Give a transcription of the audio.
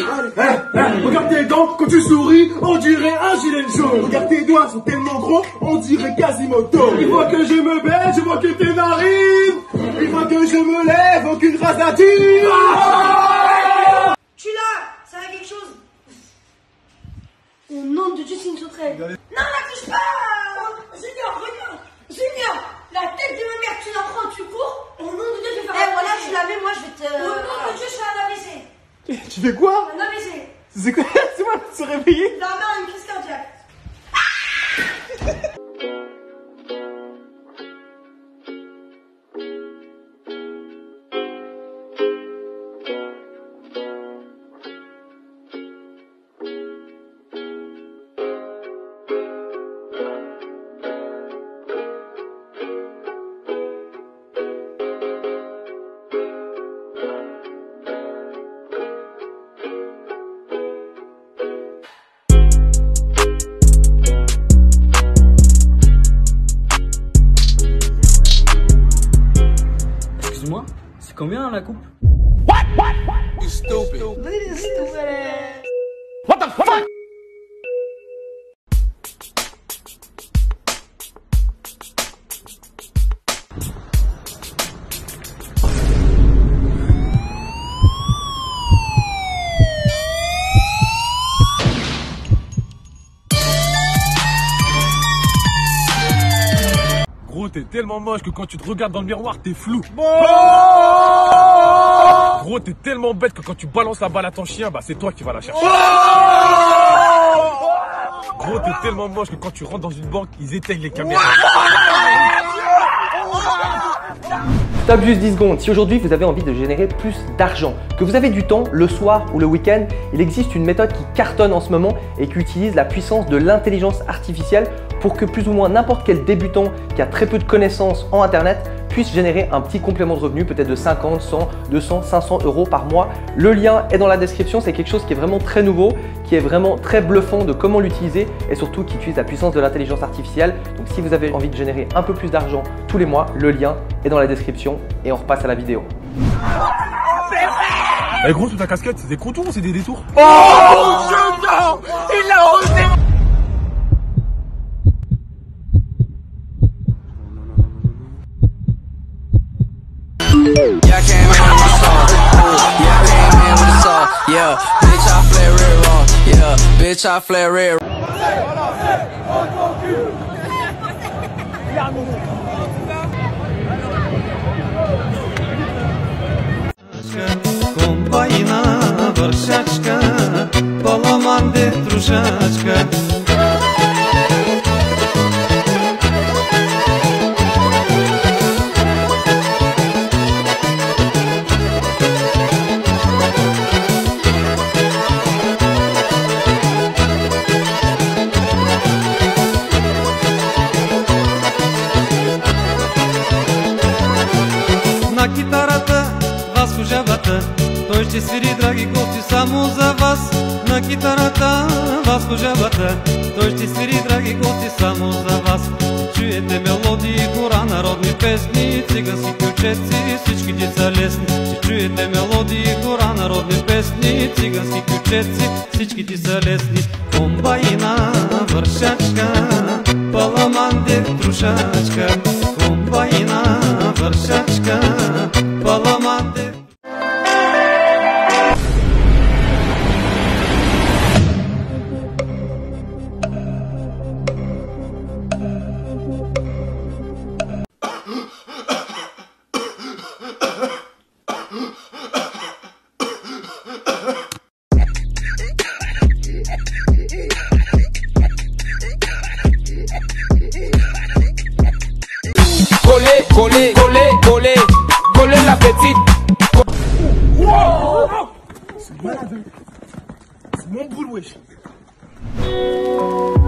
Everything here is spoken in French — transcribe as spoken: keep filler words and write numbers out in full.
Eh, eh, regarde tes dents, quand tu souris, on dirait un gilet jaune. Regarde tes doigts, sont tellement gros, on dirait Quasimodo. Il voit que je me baisse, je vois que tes narines. Il voit que je me lève, aucune rasature. Ah, je suis là, ça va quelque chose. Au nom de Dieu, c'est une sauterelle. Non, la touche pas. Junior, regarde. Junior, la tête de ma mère, tu la prends, tu cours. Au nom de Dieu, je vais faire un A V C. Eh, voilà, tu la mets, moi, je vais te... Au nom de Dieu, je fais un A V C. Tu fais quoi? Un A V C. C'est quoi? C'est moi de se réveiller? La mère a une crise cardiaque. Excuse-moi, c'est combien la coupe? What? What? You stupid. What the fuck? Gros, t'es tellement moche que quand tu te regardes dans le miroir, t'es flou. Bon. Gros, t'es tellement bête que quand tu balances la balle à ton chien, bah c'est toi qui vas la chercher. Gros, t'es tellement moche que quand tu rentres dans une banque, ils éteignent les caméras. Top juste dix secondes. Si aujourd'hui vous avez envie de générer plus d'argent, que vous avez du temps le soir ou le week-end, il existe une méthode qui cartonne en ce moment et qui utilise la puissance de l'intelligence artificielle pour que plus ou moins n'importe quel débutant qui a très peu de connaissances en internet puisse générer un petit complément de revenu, peut-être de cinquante, cent, deux cents, cinq cents euros par mois. Le lien est dans la description, c'est quelque chose qui est vraiment très nouveau, qui est vraiment très bluffant de comment l'utiliser et surtout qui utilise la puissance de l'intelligence artificielle. Donc si vous avez envie de générer un peu plus d'argent tous les mois, le lien est dans la description et on repasse à la vidéo. Eh hey gros, sous ta casquette, c'est des contours ou c'est des détours? Oh mon Dieu, non! Il l'a osé! Yeah, I came in with the sauce. Yeah, I came in with the sauce. Yeah, bitch, I flare it raw. Yeah, bitch, I flare it. Компаина вършачка, паламанде дружачка. На китарата Васко жабата, той ще свири, драги гости, само за вас. На китарата Васко жабата, той ще свири, драги гости, само за вас. Чуете мелодии, хора, народни песни, цигански кючеци, всичките са лесни. Ще чуете мелодии, хора, народни песни, цигански кючеци, всичките са лесни. Комбайна вършачка, паламанде дружачка. Комбайна вършачка, паламанде. Coller, coller, coller, coller, coller la petite. Wow. C'est malade. C'est mon boule, wesh.